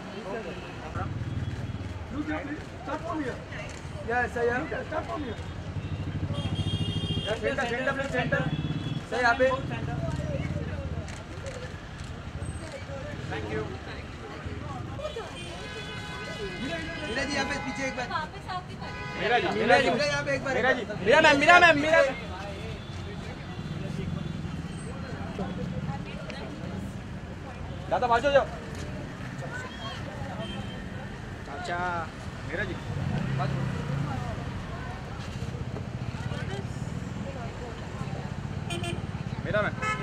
Start from here. Yes, I am. Start from here. Center. Say यहाँ पे. Thank you. Meera ji यहाँ पे पीछे एक बार. मीरा जी यहाँ पे एक बार. मीरा मैम. दादा बाजू जाओ. अच्छा मीरा जी मीरा मैम